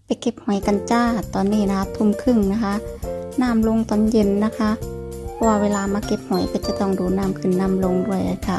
ไปเก็บหอยกันจ้าตอนนี้นะคะทุ่มครึ่งนะคะน้ำลงตอนเย็นนะคะเพราะว่าเวลามาเก็บหอยก็จะต้องดูน้ำขึ้นน้ำลงด้วยค่ะ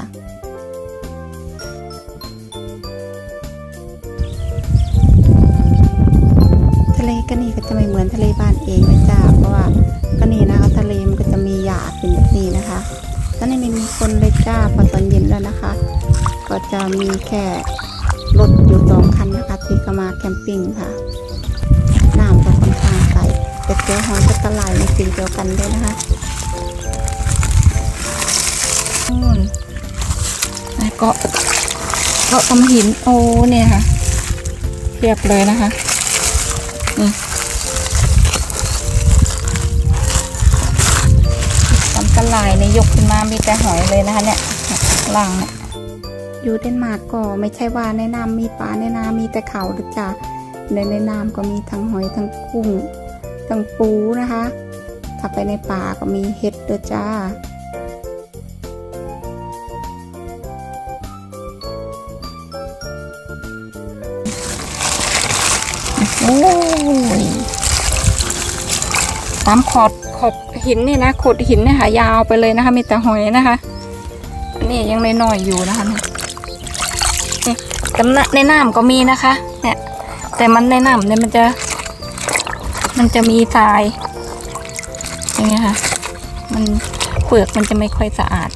ทะเลก็นี่ก็จะไม่เหมือนทะเลบ้านเองนะจ้าเพราะว่าก็นี่นะคะทะเลมันก็จะมีหยาดเป็นแบบนี้นะคะตอนนี้ไม่มีคนเลยจ้าพอตอนเย็นแล้วนะคะก็จะมีแค่รถอยู่2 คันนะคะที่ก็มาแคมปิ้งค่ะน้ำก็ค่อนข้างใสแต่เจอหอยจะไหลในสีเดียวกันเลยนะคะเกาะตำหินโอ้เนี่ยค่ะเรียบเลยนะคะนี่ตำไหลในยกขึ้นมามีแต่หอยเลยนะคะเนี่ยล่างเนี่ยอยู่เดนมาร์กก็ไม่ใช่ว่าในน้ำมีปลาในน้ำมีแต่เขาหรือจ้าในน้ำก็มีทั้งหอยทั้งกุ้งทั้งปูนะคะถ้าไปในป่าก็มีเห็ดด้วยจ้าโอ้ยตามขอบหินนี่นะโขดหินเนี่ยค่ะยาวไปเลยนะคะมีแต่หอยนะคะนี่ยังน้อยๆอยู่นะคะนี่แต่ในน้ำก็มีนะคะเนี่ยแต่มันในน้ำเนี่ยมันจะมีทรายอย่างเงี้ยค่ะมันเปลือกมันจะไม่ค่อยสะอาด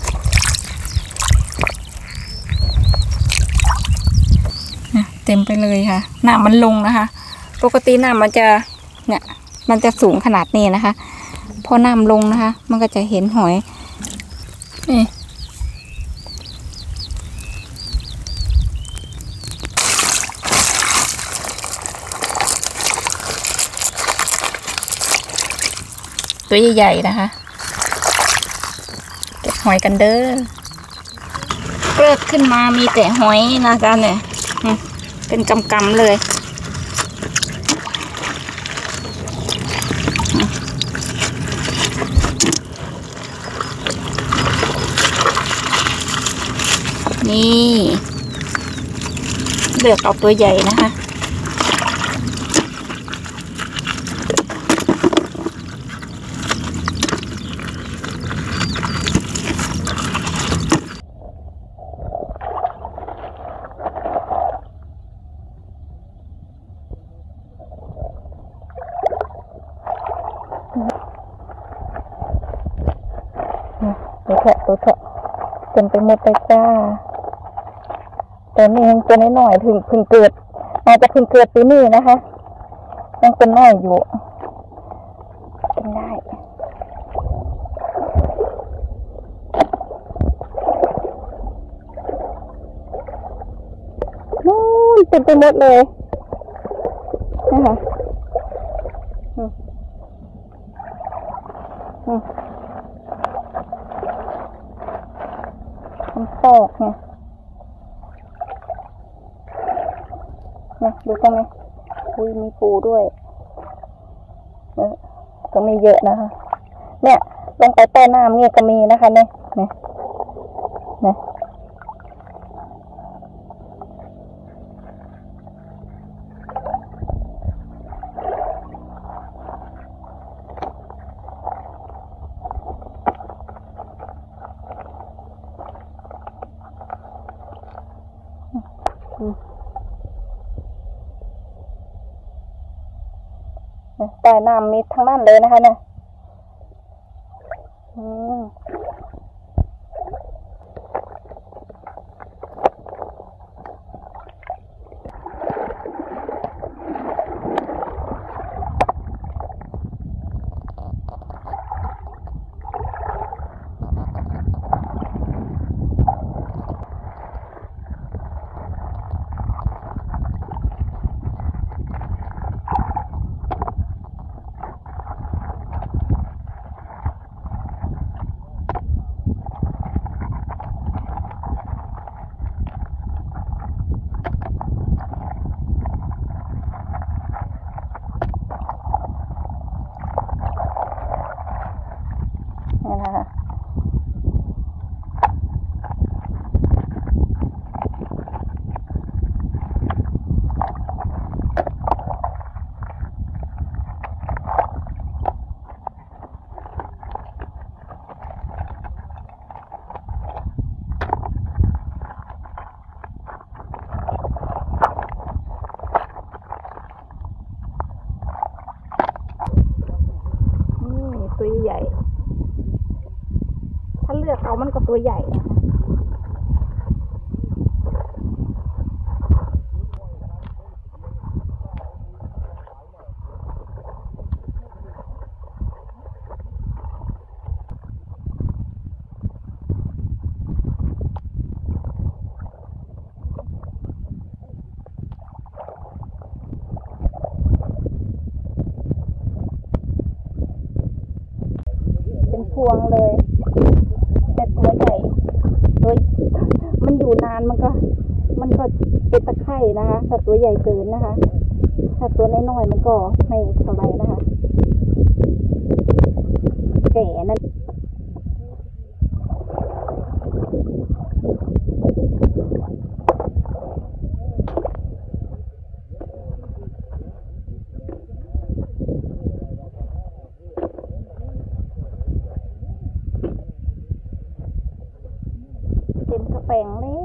เต็มไปเลยค่ะน้ำมันลงนะคะปกติน้ำมันจะเนี่ยมันจะสูงขนาดนี้นะคะพอน้ำลงนะคะมันก็จะเห็นหอยนี่ตัวใหญ่ๆนะคะเก็บหอยกันเด้อเปิดขึ้นมามีแต่หอยนะคะเนี่ยเป็นกำๆเลยนี่เลือกเอาตัวใหญ่นะคะตัวเถอะเต็มไปหมดเลยจ้าแต่นี่ยังตัวน้อยๆเพิ่งเกิดอาจจะเพิ่งเกิดปีนี้นะคะยังเป็นน้อยอยู่กินได้นู่นเต็มไปหมดเลยนะคะมันฟอกไงดูตรงนี้อุ้ยมีปูด้วยก็มีเยอะนะคะเนี่ยลงไปใต้น้ำเนี่ยก็มีนะคะเนี่ยใต้น้ำมีทั้งนั้นเลยนะคะเนี่ยตัวใหญ่นะคะเป็นพวงเลยแต่ตัวใหญ่ตัวมันอยู่นานมันก็เป็นตะไคร่นะคะถ้าตัวใหญ่เกินนะคะถ้าตัวน้อยๆมันก็ไม่เท่าไรนะคะแก่นั่นเต็มกระแปงเลย